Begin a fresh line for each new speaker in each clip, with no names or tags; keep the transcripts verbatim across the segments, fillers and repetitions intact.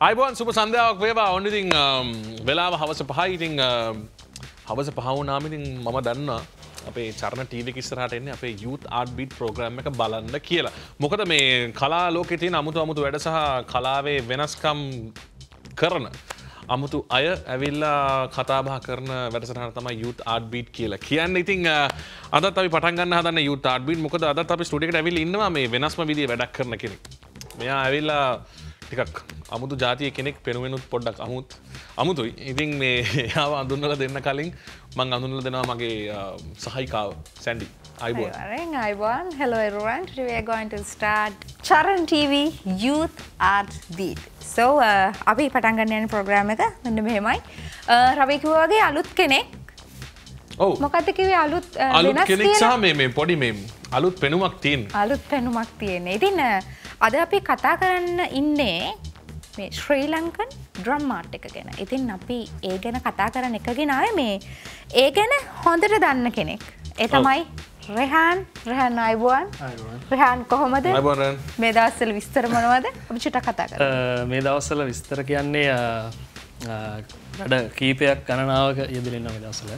අයිබෝන් සුබ සන්ධ්‍යාවක් වේවා. ඔන්න ඉතින් වෙලාව හවස පහයි. ඉතින් හවස පහ වුණාම ඉතින් මම දන්නවා අපේ චරණ ටීවී එක ඉස්සරහට එන්නේ අපේ youth art beat program එක බලන්න කියලා. මොකද මේ කලා ලෝකේ තියෙන අමුතු අමුතු වැඩ සහ කලාවේ වෙනස්කම් කරන අමුතු අය ඇවිල්ලා කතා බහ කරන වැඩසටහන තමයි youth art beat කියලා කියන්නේ. ඉතින් අදත් අපි පටන් ගන්න හදන්නේ youth art beat. මොකද අදත් අපි ස්ටුඩියෝ එකට ඇවිල්ලා ඉන්නවා මේ වෙනස්ම විදිහේ වැඩක් කරන කෙනෙක්. මෙයා ඇවිල්ලා ටිකක් අමුතු ජාතිය කෙනෙක් පෙනුවෙනුත් පොඩ්ඩක් අමුත් අමුතුයි. ඉතින් මේ එයාව අඳුන්වලා දෙන්න කලින් මම අඳුන්වලා දෙනවා මගේ සහායිකාව Sandy. Aibon.
Aibon. Hello everyone. Today we are going to start Charana T V Youth Art Beat. So අපි පටන් ගන්න යන ප්‍රෝග්‍රෑම් එක මෙන්න මෙහෙමයි. රවි කිව්වා වගේ අලුත් කෙනෙක්.
ඔව්.
මොකද්ද කිව්වේ අලුත්
අලුත් කෙනෙක් සහ මේ මේ පොඩි මේ අලුත් පෙනුමක් තියෙන.
අලුත් පෙනුමක් තියෙන. ඉතින් අද අපි කතා කරන්න ඉන්නේ මේ ශ්‍රී ලංකන් ඩ්‍රම් ආර්ට් එක ගැන. ඉතින් අපි ඒ ගැන කතා කරන්න එකගෙන ආවේ මේ ඒ ගැන හොඳට දන්න කෙනෙක්. ඒ තමයි Rehan. Rehan අයිබෝන්.
අයිබෝන්.
Rehan කොහොමද?
අයිබෝන් රන්.
මේ දවස්වල විස්තර මොනවද? අපි චුට්ටක් කතා කරමු.
මේ දවස්වල විස්තර කියන්නේ වැඩ කීපයක් ගණනාවක යෙදලා ඉන්නවා මේ දවස්වල.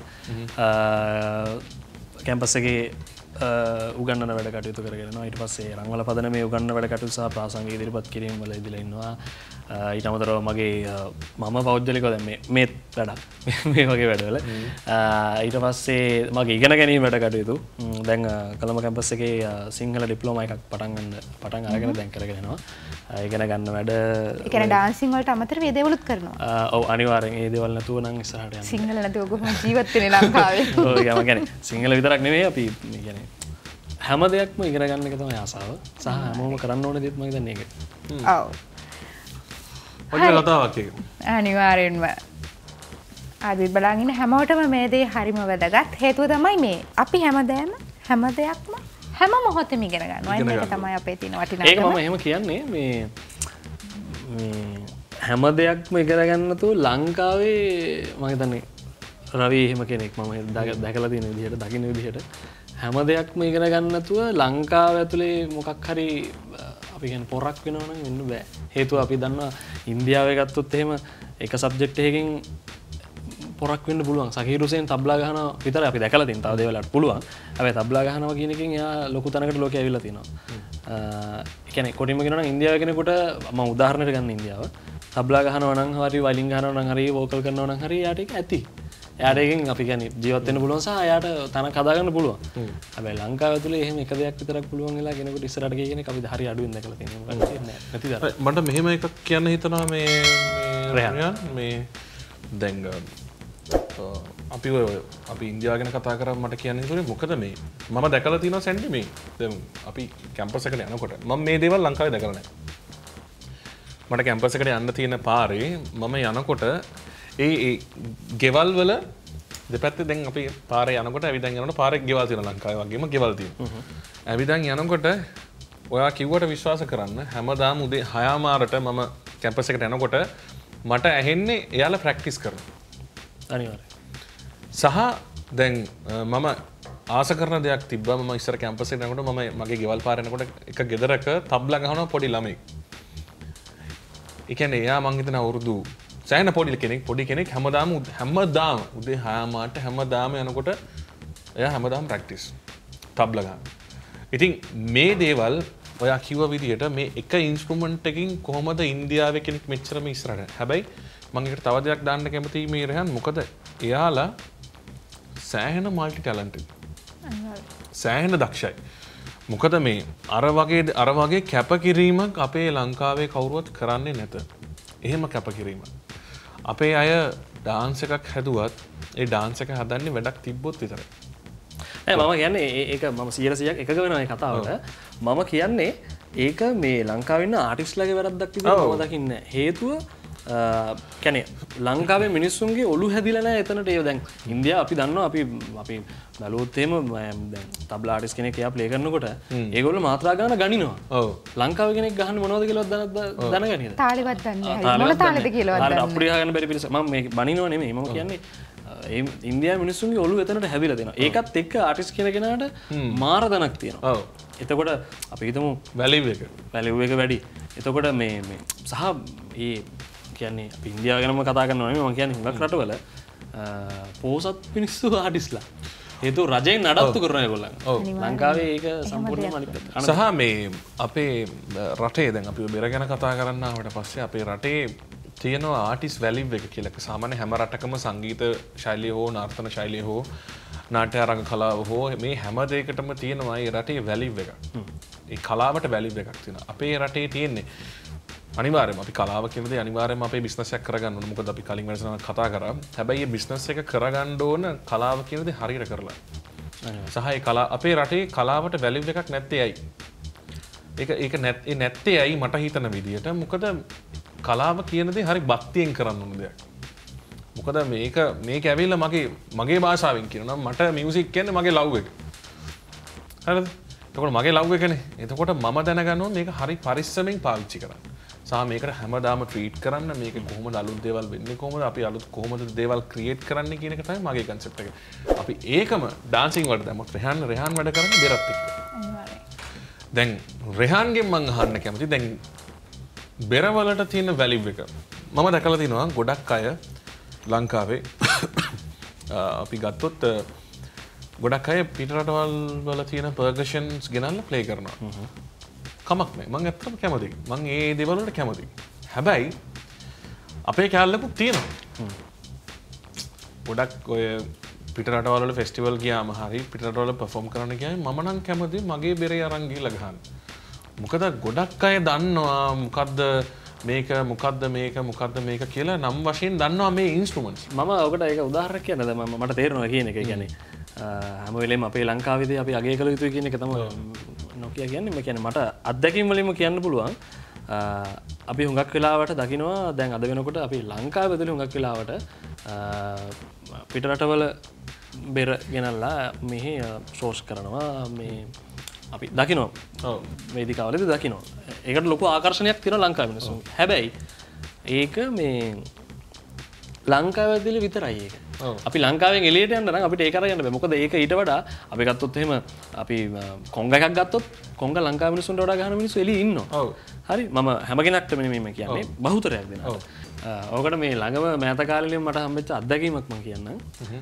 කැම්පස් එකේ උගන්නන වැඩ කටයුතු කරගෙන යනවා. ඊට පස්සේ රංගවල පදනමේ උගන්නන වැඩ කටයුතු සහ ප්‍රාසංගික ඉදිරිපත් කිරීම වල ඉදලා ඉන්නවා. ඊට අමතරව මගේ මම පෞද්ගලිකව දැන් මේ මේ වැඩක් මේ වගේ වැඩවල ඊට පස්සේ මගේ ඉගෙන ගැනීම වැඩ කටයුතු දැන් කොළඹ කැම්පස් එකේ සිංහල ඩිප්ලෝමා එකක් පටන් ගන්න පටන් අරගෙන දැන් කරගෙන යනවා. ඉගෙන ගන්න වැඩ ඒ
කියන්නේ ඩාන්සින් වලට අමතරව මේ දේවලුත් කරනවා.
ඔව් අනිවාර්යෙන් ඒ දේවල් නැතුව නම් ඉස්සරහට යන්න.
සිංහල නැතුව කොහොමද ජීවත් වෙන්නේ ලංකාවේ?
ඔව් ඒ කියන්නේ සිංහල විතරක් නෙමෙයි අපි කියන්නේ හැම දෙයක්ම ඉගෙන ගන්න එක තමයි ආසාව. සහ හැමෝම කරන්න ඕන දේත් මම හිතන්නේ ඒක.
ඔව්.
ඔන්න කතාවක් එක.
අනිවාර්යෙන්ම. ආදි බලන් ඉන්න හැමෝටම මේ දේ හරිම වැදගත්. හේතුව තමයි මේ අපි හැමදේම හැම දෙයක්ම හැම මොහොතෙම ඉගෙන ගන්නවා. ඒක තමයි අපේ තියෙන වටිනාකම.
ඒක මම එහෙම කියන්නේ මේ මේ හැම දෙයක්ම ඉගෙන ගන්න තු ලංකාවේ මම හිතන්නේ රවි එහෙම කෙනෙක් මම දැකලා තියෙන විදිහට දකින්න විදිහට හැම දෙයක්ම ඉගෙන ගන්න නැතුව ලංකාව ඇතුලේ මොකක් හරි අපි කියන්නේ පොරක් වෙනවා නම් වෙන්න බෑ. හේතුව අපි දන්නවා ඉන්දියාවේ ගත්තොත් එහෙම එක සබ්ජෙක්ට් එකකින් පොරක් වෙන්න පුළුවන්. සකීර් හුසේන් තබ්ලා ගහනවා විතරයි අපි දැකලා තියෙන. තව දේවල් වලට පුළුවන්. හැබැයි තබ්ලා ගහනවා කියන එකෙන් එයා ලොකු තැනකට ලෝකෙ ඇවිල්ලා තිනවා. ඒ කියන්නේ කොටින්ම කියනවා නම් ඉන්දියාවේ කෙනෙකුට මම උදාහරණයක් ගන්න ඉන්දියාව. තබ්ලා ගහනවා නම් හරි වයිලින් ගහනවා නම් හරි වෝකල් කරනවා නම් හරි එයාට ඒක ඇති. එයාට එකෙන් අපි කියන්නේ ජීවත් වෙන්න පුළුවන් සහ එයාට තනක් හදා ගන්න පුළුවන්. හැබැයි ලංකාව ඇතුලේ එහෙම එක දෙයක් විතරක් පුළුවන් වෙලා කෙනෙකුට ඉස්සරහට ගිය කෙනෙක් අපි හරි අඩුවෙන් දැකලා තියෙනවා. නැති දර.
මට මෙහෙම එකක් කියන්න හිතනවා මේ
Rehan
මේ දැන් අපි ඔය අපි ඉන්දියාව ගැන කතා කරා මට කියන්න හිතුනේ මොකද මේ මම දැකලා තියෙනවා සැන්ඩි මේ දැන් අපි කැම්පස් එකට යනකොට මම මේ දේවල් ලංකාවේ දැකලා නැහැ. මට කැම්පස් එකට යන්න තියෙන පාරේ මම යනකොට ඒ ඒ ගෙවල් වල දෙපැත්තේ දැන් අපි පාරේ යනකොට ඇවිදන් යනකොට පාරේ ගෙවල් තියෙනවා ලංකාවේ වගේම ගෙවල් තියෙනවා. ඇවිදන් යනකොට ඔයා කිව්වට විශ්වාස කරන්න හැමදාම උදේ හය මාරට මම කැම්පස් එකට යනකොට මට ඇහෙන්නේ එයාලා ප්‍රැක්ටිස් කරනවා.
අනිවාර්යයෙන්.
සහ දැන් මම ආස කරන දෙයක් තිබ්බා මම ඉස්සර කැම්පස් එකට යනකොට මම මගේ ගෙවල් පාරේ යනකොට එක ගෙදරක තබ්ලා ගහනවා පොඩි ළමෙක්. ඒ කියන්නේ එයා මං හිතන අවුරුදු සෑහෙන පොඩි කෙනෙක් පොඩි කෙනෙක් හැමදාම හැමදාම උදේ හය මාට හැමදාම යනකොට එයා හැමදාම ප්‍රැක්ටිස් තබ්ලා ගන්න. ඉතින් මේ දේවල් ඔයා කිව්ව විදිහට මේ එක ඉන්ස්ට්‍රුමන්ට් එකකින් කොහොමද ඉන්දියාවේ කෙනෙක් මෙච්චරම ඉස්සරහට. හැබැයි මම ඒකට තව දෙයක් දාන්න කැමතියි මේ Rehan මොකද එයාලා සෑහෙන মালටි ටැලන්ටඩ්. සෑහෙන දක්ෂයි. මොකද මේ අර වගේ අර වගේ කැපකිරීමක් අපේ ලංකාවේ කවුරුවත් කරන්නේ නැත. එහෙම කැපකිරීමක්. අපේ අය ඩාන්ස් එකක් හැදුවත් ඒ ඩාන්ස් එක හදන්නේ වැඩක් තිබ්බොත් විතරයි.
නෑ මම කියන්නේ ඒක මම සියයට සියයක් එකග වෙනවා මේ කතාවට. මම කියන්නේ ඒක මේ ලංකාවේ ඉන්න ආටිස්ට්ලාගේ වැරද්දක් විදිහට මම දකින්නේ. හේතුව කියන්නේ ලංකාවේ මිනිස්සුන්ගේ ඔලු හැදිලා නැහැ එතනට. ඒ දැන් ඉන්දියාව අපි දන්නවා අපි අපි බැලුවොත් එහෙම දැන් තබ්ලා ආටිස්ට් කෙනෙක් එයා ප්ලේ කරනකොට ඒගොල්ලෝ මාත්‍රා ගන්න ගනිනවා. ඔව්. ලංකාවේ කෙනෙක් ගහන්නේ මොනවද කියලාවත් දැනගන්නේද?
තාලෙවත් දන්නේ නැහැ. මොන තාලෙද කියලාවත් දන්නේ නැහැ.
අප්පුඩිය ගන්න බැරි පිළිස මම මේ බනිනව නෙමෙයි මම කියන්නේ ඒ ඉන්දියාවේ මිනිස්සුන්ගේ ඔලු එතනට හැදිලා තියෙනවා. ඒකත් එක්ක ආටිස්ට් කියන කෙනාට මාර දණක් තියෙනවා. ඔව්. එතකොට අපි හිතමු
වැලිව් එක
වැලිව් එක වැඩි. එතකොට මේ මේ සහ මේ කියන්නේ අපි ඉන්දියාව ගැනම කතා කරනවා නෙමෙයි මම කියන්නේ හුඟක් රටවල පෝසත් මිනිස්සු ආටිස්ලා හේතු රජයෙන් නඩත්තු කරන ඒගොල්ලන්. ඔව් ලංකාවේ ඒක සම්පූර්ණයෙන්ම අනිත් පැත්ත.
සහ මේ අපේ රටේ දැන් අපි බෙර ගැන කතා කරන්න ආවට පස්සේ අපේ රටේ තියෙනවා ආටිස් වැලිව් එක කියලා. සාමාන්‍ය හැම රටකම සංගීත ශෛලිය හෝ නර්තන ශෛලිය හෝ නාට්‍ය රංග කලාව හෝ මේ හැම දෙයකටම තියෙනවා ඒ රටේ වැලිව් එකක්. ඒ කලාවට වැලිව් එකක් තියෙනවා. අපේ රටේ තියෙන්නේ අනිවාර්යයෙන්ම අපි කලාව කියන දේ අනිවාර්යයෙන්ම අපේ බිස්නස් එකක් කරගන්න ඕන. මොකද අපි කලින් වැඩසටහනක් කතා කරා. හැබැයි මේ බිස්නස් එක කරගන්න ඕන කලාව කියන දේ හරියට කරලා. සහ ඒ කලාව අපේ රටේ කලාවට වැලිව් එකක් නැත්තේ ඇයි? ඒක ඒක නැත්තේ නැත්තේ ඇයි මට හිතන විදියට. මොකද කලාව කියන දේ හරි භක්තියෙන් කරන්න ඕන දෙයක්. මොකද මේක මේක ඇවිල්ලා මගේ මගේ භාෂාවෙන් කියනවා මට මියුසික් කියන්නේ මගේ ලව් එක. හරිද? එතකොට මගේ ලව් එකනේ. එතකොට මම දැනගන්න ඕනේ මේක හරි පරිස්සමෙන් පාවිච්චි කරන්න. සහ මේකට හැමදාම ට්‍රීට් කරන්න මේක කොහොමද අලුත් දේවල් වෙන්නේ කොහොමද අපි අලුත් කොහොමද දේවල් ක්‍රියේට් කරන්නේ කියන එක තමයි මගේ කන්සෙප්ට් එක. අපි ඒකම ඩාන්සින් වලට දැම්මොත් රෙහාන් රෙහාන් වැඩ කරන්නේ බෙරත් එක්ක. අනිවාර්යයෙන්. දැන් රෙහාන්ගෙන් මම අහන්න කැමතියි දැන් බෙර වලට තියෙන වැලිව් එක. මම දැකලා තිනවා ගොඩක් අය ලංකාවේ අපි ගත්තොත් ගොඩක් අය පිට රටවල් වල තියෙන පර්කෂන්ස් ගෙනල්ලා ප්ලේ කරනවා. කමක් නෑ මම ඇත්තටම කැමතියි. මම ඒ දේවල් වලට කැමතියි. හැබැයි අපේ කැලලකුත් තියෙනවා. ගොඩක් ඔය පිට රටවල් වල ෆෙස්ටිවල් ගියාම හරි පිට රටවල පර්ෆෝම් කරන්න ගියාම මම නම් කැමතියි මගේ බෙරේ අරන් ගිහලා ගහන්න. මොකද ගොඩක් අය දන්නවා මොකද්ද මේක මොකද්ද මේක මොකද්ද මේක කියලා නම් වශයෙන් දන්නවා මේ ඉන්ස්ට්‍රුමන්ට්ස්.
මම ඔකට ඒක උදාහරණයක් කියන්නද මම මට තේරෙනවා කියන එක. කියන්නේ හැම වෙලේම අපේ ලංකාවේදී අපි අගය කළ යුතුයි කියන එක තමයි නොකිය කියන්නේ. මම කියන්නේ මට අත්දැකීම් වලින්ම කියන්න පුළුවන්. අපි හුඟක් වෙලාවට දකිනවා දැන් අද වෙනකොට අපි ලංකාවේ ඇතුළේ හුඟක් වෙලාවට පිට රටවල බෙර ගෙනල්ලා මෙහි ෂෝස් කරනවා මේ අපි දකිනවා. ඔව් වේදිකාවලදී දකිනවා. ඒකට ලොකු ආකර්ෂණයක් තියෙනවා ලංකාවේ මිනිස්සුන්. හැබැයි ඒක මේ ලංකාවේ ඇතුළේ විතරයි ඒක. අපි ලංකාවෙන් එළියට යන්න නම් අපිට ඒක අරගෙන බෑ. මොකද ඒක ඊට වඩා අපි ගත්තොත් එහෙම අපි කොංග එකක් ගත්තොත් කොංග ලංකාවේ මිනිස්සුන්ට වඩා ගහන මිනිස්සු එළියේ ඉන්නවා. ඔව්. හරි මම හැම කෙනෙක්ටම නෙමෙයි මම කියන්නේ බහුතරයක් දෙනවා. ඔව්. ඕකට මේ ළඟම මෑත කාලෙදී මට හම්බෙච්ච අත්දැකීමක් මම කියන්නම්.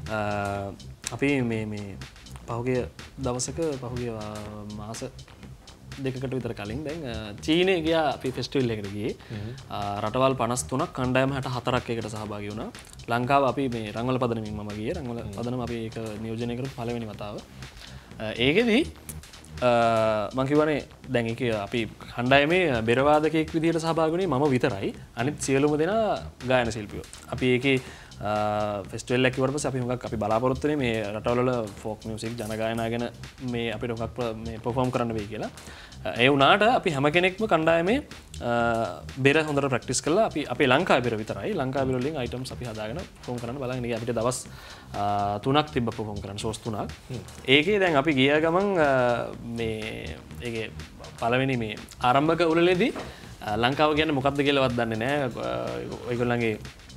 අපි මේ මේ පහුගිය දවසක පහුගිය මාස දෙකකට විතර කලින් දැන් චීනයේ ගියා අපි ෆෙස්ටිවල් එකකට ගියේ. රටවල් පනස් තුනක් කණ්ඩායම හැට හතරක් එකට සහභාගී වුණා. ලංකාව අපි මේ රංගවල පදනමින් මම ගියේ. රංගවල පදනම අපි ඒක නියෝජනය කරපු පළවෙනි වතාව. ඒකෙදි මම කියවනේ දැන් ඒක අපි කණ්ඩායමේ බෙරවාදකයෙක් විදිහට සහභාගී වුණේ මම විතරයි. අනිත් සියලුම දෙනා ගායන ශිල්පියෝ. අපි ඒකේ ෆෙස්ටිවල් එකක් ඉවරපස්සේ අපි හුඟක් අපි බලාපොරොත්තු වෙන්නේ මේ රටවල වල ෆෝක් මියුසික් ජන ගායනා ගැන මේ අපිට හුඟක් මේ පර්ෆෝම් කරන්න වෙයි කියලා. ඒ වුණාට අපි හැම කෙනෙක්ම කණ්ඩායමේ බෙර හොඳට ප්‍රැක්ටිස් කරලා අපි අපේ ලංකාවේ බෙර විතරයි ලංකාවේ බෙර වලින් අයිටම්ස් අපි හදාගෙන පර්ෆෝම් කරන්න බලන්න ගියා. අපිට දවස් තුනක් තිබ්බ පර්ෆෝම් කරන්න ෂෝස් තුනක්. ඒකේ දැන් අපි ගිය ගමන් මේ ඒකේ පළවෙනි මේ ආරම්භක උළෙලේදී ලංකාව කියන්නේ මොකක්ද කියලාවත් දන්නේ නැහැ. ඔයගොල්ලන්ගේ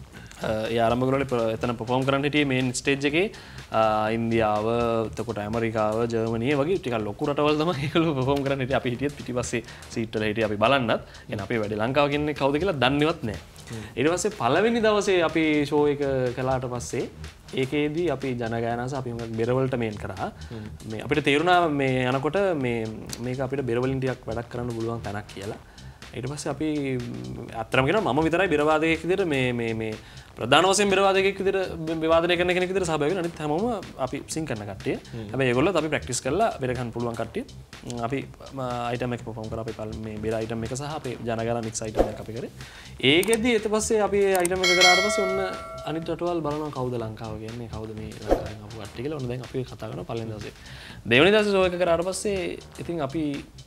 ඒ ආරම්භක උළෙලේ එතන පර්ෆෝම් කරන්න හිටියේ මේන් ස්ටේජ් එකේ ඉන්දියාව, එතකොට ඇමරිකාව, ජර්මනිය වගේ ටිකක් ලොකු රටවල් තමයි ඒගොල්ලෝ පර්ෆෝම් කරන්න හිටියේ. අපි හිටියත් පිටිපස්සේ සීට් වල හිටියේ අපි බලන්නත්. එහෙනම් අපේ වැඩේ ලංකාව කියන්නේ කවුද කියලා දන්නේවත් නැහැ. ඊට පස්සේ පළවෙනි දවසේ අපි ෂෝ එක කළාට පස්සේ ඒකේදී අපි ජනගායනාස අපි හුඟක් බෙරවලට මේන් කරා. මේ අපිට තේරුණා මේ යනකොට මේ මේක අපිට බෙරවලින් ටිකක් වැඩක් කරන්න පුළුවන් තැනක් කියලා. ඊට පස්සේ අපි අත්‍තරම කියනවා මම විතරයි බෙරවාදකයෙක් විදිහට මේ මේ මේ ප්‍රධාන වශයෙන් බෙරවාදකයෙක් විදිහට බෙවාදනය කරන කෙනෙක් විදිහට සහභාගී වෙලා අනිත් හැමෝම අපි සිං කරන කට්ටිය. හැබැයි ඒගොල්ලෝත් අපි ප්‍රැක්ටිස් කරලා බෙර ගන්න පුළුවන් කට්ටිය. අපි අයිටම් එක පර්ෆෝම් කරා අපි මේ බෙර අයිටම් එක සහ අපේ ජනගායනා මික්ස් අයිටම් එක අපි කරේ. ඒකෙදි ඊට පස්සේ අපි අයිටම් එක කරාට පස්සේ ඔන්න අනිත් රටවල් බලනවා කවුද ලංකාව කියන්නේ කවුද මේ ලංකාවෙන් ආපු කට්ටිය කියලා. ඔන්න දැන් අපි කතා කරනවා පළවෙනි දවසේ. දෙවෙනි දවසේ ෂෝ එක කරාට පස්සේ ඉතින් අපි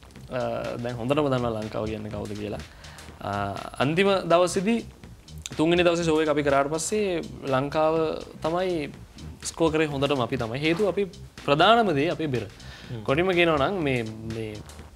දැන් හොඳටම දන්නවා ලංකාව කියන්නේ කවුද කියලා. අන්තිම දවසේදී තුන්වෙනි දවසේ ෂෝ එක අපි කරාට පස්සේ ලංකාව තමයි ස්කෝර් කරේ හොඳටම අපි තමයි. හේතුව අපි ප්‍රධානම දේ අපේ බෙර. කොටිම කියනවා නම් මේ මේ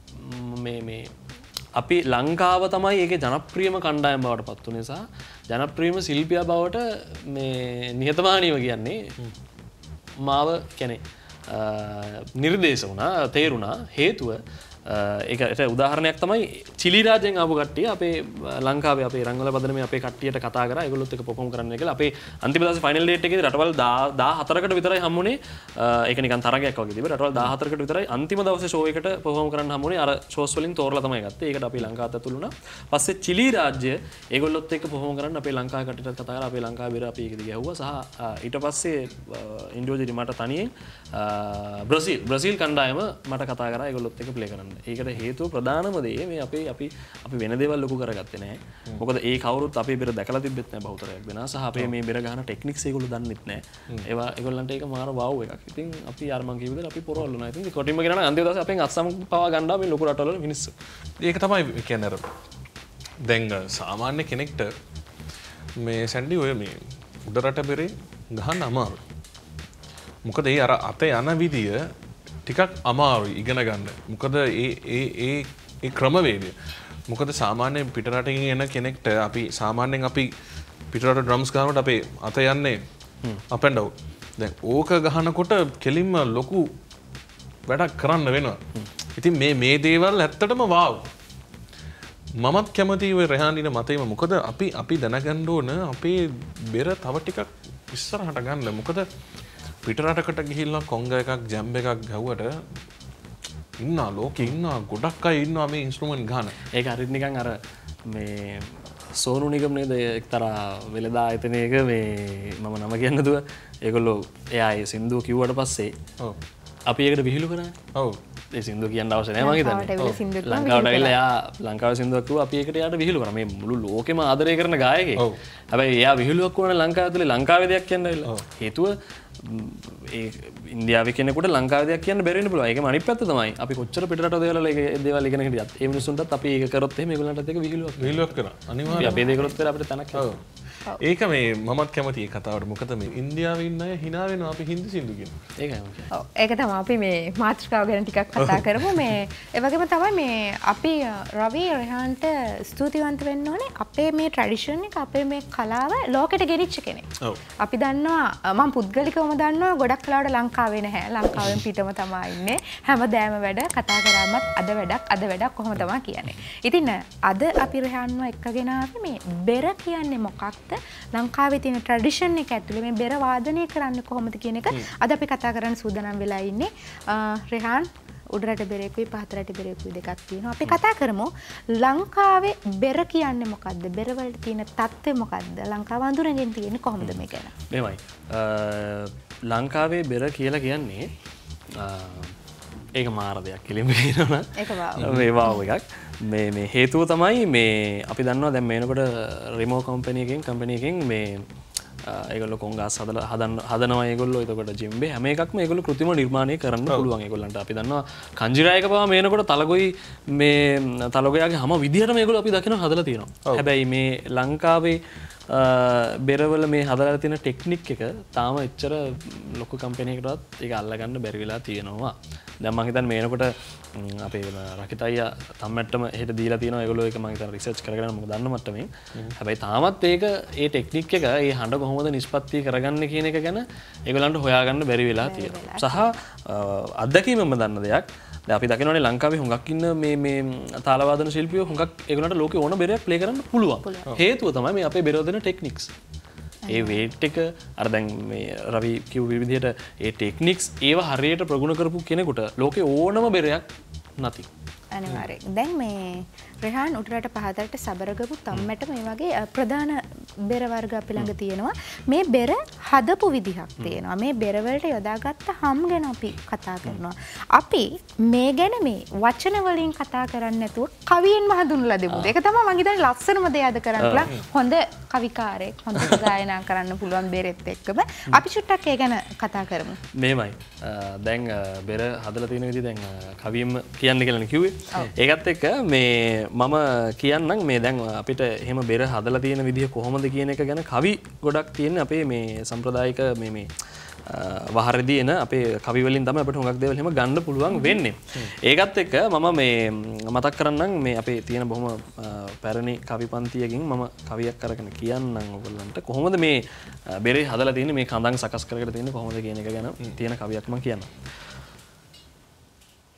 මේ මේ අපි ලංකාව තමයි ඒකේ ජනප්‍රියම කණ්ඩායම බවට පත් වුනේ සහ ජනප්‍රියම ශිල්පියා බවට මේ නිහතමානීව කියන්නේ මාව කියන්නේ නිර්දේශ වුණා තේරුණා. හේතුව ඒකට උදාහරණයක් තමයි චිලි රාජ්‍යයෙන් ආපු කට්ටිය අපේ ලංකාවේ අපේ රංගවල පදනමේ අපේ කට්ටියට කතා කරා ඒගොල්ලොත් එක්ක පර්ෆෝම් කරන්න කියලා අපේ අන්තිම දවසේ ෆයිනල් ඩේට් එකේදී රටවල් දාහතරකට විතරයි හම්බුනේ ඒක නිකන් තරගයක් වගේ තිබ්බ රටවල් දාහතරකට විතරයි අන්තිම දවසේ ෂෝ එකට පර්ෆෝම් කරන්න හම්බුනේ අර ෂෝස් වලින් තෝරලා තමයි ගත්තේ ඒකට අපි ලංකාවත් ඇතුළු වුණා පස්සේ චිලි රාජ්‍ය ඒගොල්ලොත් එක්ක පර්ෆෝම් කරන්න අපේ ලංකාවේ කට්ටියටත් කතා කරලා අපේ ලංකාවේ බෙර අපි ඒකදී ගැහුවා සහ ඊට පස්සේ ඉන්ඩෝජිරි මට තනියෙන් බ්‍රසීල් බ්‍රසීල් කණ්ඩායම මට කතා කරා ඒගොල්ලොත් එක්ක ප්ලේ කරන්න ඒකට හේතුව ප්‍රධානම දේ මේ අපේ අපි අපි වෙන දේවල් ලොකු කරගත්තේ නැහැ මොකද ඒ කවුරුත් අපේ බෙර දැකලා තිබෙත් නැහැ බහුතරයක් දෙනා සහ අපේ මේ බෙර ගහන ටෙක්නික්ස් ඒගොල්ලෝ දන්නෙත් නැහැ ඒවා ඒගොල්ලන්ට ඒක මාර වව් එකක් ඉතින් අපි අර මං කියපු විදිහට අපි පොරවල් වුණා ඉතින් කොටින්ම කියනවා නම් අන්තිම දවසේ අපෙන් අත්සම් පවා ගන්නවා මේ ලොකු රටවල මිනිස්සු
ඒක තමයි කියන්නේ අර දැන් සාමාන්‍ය කෙනෙක්ට මේ සැන්ඩි ඔය මේ උඩ රට බෙරේ ගහන්න අමාරුයි මොකද ඒ අර අත යන විදිය ටිකක් අමාරුයි ඉගෙන ගන්න. මොකද ඒ ඒ ඒ ඒ ක්‍රමවේදය. මොකද සාමාන්‍යයෙන් පිටරටකින් එන කෙනෙක්ට අපි සාමාන්‍යයෙන් අපි පිටරට ඩ්‍රම්ස් ගහනකොට අපේ අත යන්නේ up and down. දැන් ඕක ගහනකොට කෙලින්ම ලොකු වැඩක් කරන්න වෙනවා. ඉතින් මේ මේ දේවල් ඇත්තටම වාව්. මමත් කැමතියි ඔය රෙහාන්ඩින මතේම මොකද අපි අපි දැනගන්න ඕන අපේ බෙර තව ටිකක් ඉස්සරහට ගන්න. මොකද පිටරටකට ගිහිල්ලා කොංග එකක් ජැම්බ් එකක් ගහුවට ඉන්නා ලෝකේ ඉන්නා ගොඩක් අය ඉන්නවා මේ ඉන්ස්ට්‍රුමන්ට් ගහන.
ඒක හරියට නිකන් අර මේ සෝනු නිගම් නේද එක්තරා වෙලදා ආයතනයක මේ මම නම කියන්න දුව ඒගොල්ලෝ එයා ඒ සින්දුව කිව්වට පස්සේ ඔව් අපි ඒකට විහිළු කරා. ඔව් ඒ සින්දුව කියන්න අවශ්‍ය නැහැ මම හිතන්නේ. ලංකාවට ඇවිල්ලා එයා ලංකාවේ සින්දුවක් කිව්වා අපි ඒකට එයාට විහිළු කරා. මේ මුළු ලෝකෙම ආදරය කරන ගායකයෙක්. හැබැයි එයා විහිළුවක් කරන ලංකාව ඇතුලේ ලංකාවේ දෙයක් කියන්න ඇවිල්ලා. හේතුව ඒ ඉන්දියාවේ කෙනෙකුට ලංකාවේ දෙයක් කියන්න බැරි වෙන්න පුළුවන්. ඒකම අනිත් පැත්ත තමයි. අපි කොච්චර පිටරට දේවල් ඒක දේවල් ඉගෙන හිටියත් ඒ මිනිස්සුන්ටත් අපි ඒක කරොත් එහෙම ඒගොල්ලන්ටත් ඒක විහිළුවක්
විහිළුවක් කරනවා. අනිවාර්යයෙන්.
අපි දේ කරොත් අපිට තනක්
ඔව්. ඒක මේ මමත් කැමති ඒ කතාවට. මොකද මේ ඉන්දියාවේ ඉන්න අය hina වෙනවා අපි හින්දි සින්දු කියනවා.
ඒකයි මම කියන්නේ.
ඔව් ඒක තමයි අපි මේ මාතෘකාව ගැන ටිකක් කතා කරමු. මේ ඒ වගේම තමයි මේ අපි රවි රෙහාන්ට ස්තුතිවන්ත වෙන්න ඕනේ. අපේ මේ ට්‍රැඩිෂන් එක අපේ මේ කලාව ලෝකෙට ගෙනිච්ච කෙනෙක්.
ඔව්.
අපි දන්නවා මම පුද්ගලිකවම දන්නවා ගොඩක් කලාවට ලංකාවේ නැහැ. ලංකාවෙන් පිටම තමයි ඉන්නේ. හැමදෑම වැඩ කතා කරාමත් අද වැඩක් අද වැඩක් කොහොම තමයි කියන්නේ. ඉතින් අද අපි රෙහාන්ව එක්කගෙන ආවේ මේ බෙර කියන්නේ මොකක්ද? ලංකාවේ තියෙන ට්‍රැඩිෂන් එක ඇතුලේ මේ බෙර වාදනය කරන්නේ කොහොමද කියන එක අද අපි කතා කරන්න සූදානම් වෙලා ඉන්නේ. රෙහාන් උඩරට බෙරේකුයි පහතරට බෙරේකුයි දෙකක් තියෙනවා. අපි කතා කරමු ලංකාවේ බෙර කියන්නේ මොකද්ද? බෙර වලට තියෙන තත්ත්වය මොකද්ද? ලංකාව අඳුරගෙන තියෙන්නේ කොහොමද මේ ගැන?
මේවයි. ලංකාවේ බෙර කියලා කියන්නේ ඒක මාර දෙයක් කෙලින්ම කියනවා නම්
ඒක වාව්.
මේ වාව් එකක්. මේ මේ හේතුව තමයි මේ අපි දන්නවා දැන් මේනකොට රිමෝ කම්පැනි එකෙන් කම්පැනි එකෙන් මේ ඒගොල්ලෝ කොංගාස් හදලා හදන්න හදනවා ඒගොල්ලෝ එතකොට ජිම්බේ හැම එකක්ම ඒගොල්ලෝ කෘත්‍රිම නිර්මාණය කරන්න පුළුවන් ඒගොල්ලන්ට අපි දන්නවා කංජිරායක පවා මේනකොට තලගොයි මේ තලගොයාගේ හැම විදිහටම ඒගොල්ලෝ අපි දකිනවා හදලා තියෙනවා හැබැයි මේ ලංකාවේ බෙරවල මේ හදලා තියෙන ටෙක්නික් එක තාම එච්චර ලොකු කම්පැනි එකකටවත් ඒක අල්ලගන්න බැරි වෙලා තියෙනවා දැන් මම හිතන්නේ මේනකොට අපේ රකිත අයියා තම්මැට්ටම එහෙට දීලා තියෙනවා ඒගොල්ලෝ ඒක මම හිතන්නේ රිසර්ච් කරගෙන මොකද දන්න මට්ටමින් හැබැයි තාමත් ඒක ඒ ටෙක්නික් එක ඒ හඬ කොහොමද නිෂ්පත්ති කරගන්නේ කියන එක ගැන ඒගොල්ලන්ට හොයාගන්න බැරි වෙලා තියෙනවා සහ අත්දැකීමම දන්න දෙයක් දැන් අපි දකිනවානේ ලංකාවේ හුඟක් ඉන්න මේ මේ තාලවාදන ශිල්පියෝ හුඟක් ඒගොල්ලන්ට ලෝකේ ඕන බෙරයක් ප්ලේ කරන්න පුළුවන් හේතුව තමයි මේ අපේ බෙර දෙන ටෙක්නික්ස් ඒ වේට් එක අර දැන් මේ රවි කිව් විදිහට ඒ ටෙක්නික්ස් ඒව හරියට ප්‍රගුණ කරපු කෙනෙකුට ලෝකේ ඕනම බෙරයක් නැති
අනිවාර්යෙන් දැන් මේ රෙහාන් උඩරට පහතරට සබරගමු තම්මැට මේ වගේ ප්‍රධාන බෙර වර්ග අපි ළඟ තියෙනවා මේ බෙර හදපු විදිහක් තියෙනවා මේ බෙර වලට යොදාගත්ත හම් ගැන අපි කතා කරනවා අපි මේ ගැන මේ වචන වලින් කතා කරන්නේ නැතුව කවියෙන්ම හඳුන්වලා දෙමු ඒක තමයි මම හිතන්නේ ලස්සනම දේ අද කරන්න පුළුවන් හොඳ කවිකාරයෙක් හොඳ ගායනා කරන්න පුළුවන් බෙරෙත් එක්කම අපි චුට්ටක් ඒ ගැන කතා කරමු
මේමයි දැන් බෙර හදලා තියෙන විදිහ දැන් කවියෙන්ම කියන්න කියලා කිව්වේ ඒකත් එක්ක මේ මම කියන්නම් මේ දැන් අපිට එහෙම බෙර හදලා තියෙන විදිහ කොහොමද කියන එක ගැන කවි ගොඩක් තියෙන අපේ මේ සම්ප්‍රදායික මේ මේ වහරදී එන අපේ කවි වලින් තමයි අපිට හුඟක් දේවල් එහෙම ගන්න පුළුවන් වෙන්නේ. ඒකත් එක්ක මම මේ මතක් කරන්නම් මේ අපේ තියෙන බොහොම පැරණි කවි පන්තියකින් මම කවියක් අරගෙන කියන්නම් ඔයගොල්ලන්ට කොහොමද මේ බෙරේ හදලා තියෙන්නේ මේ කඳන් සකස් කරගෙන තියෙන්නේ කොහොමද කියන එක ගැන තියෙන කවියක් මම කියන්නම්.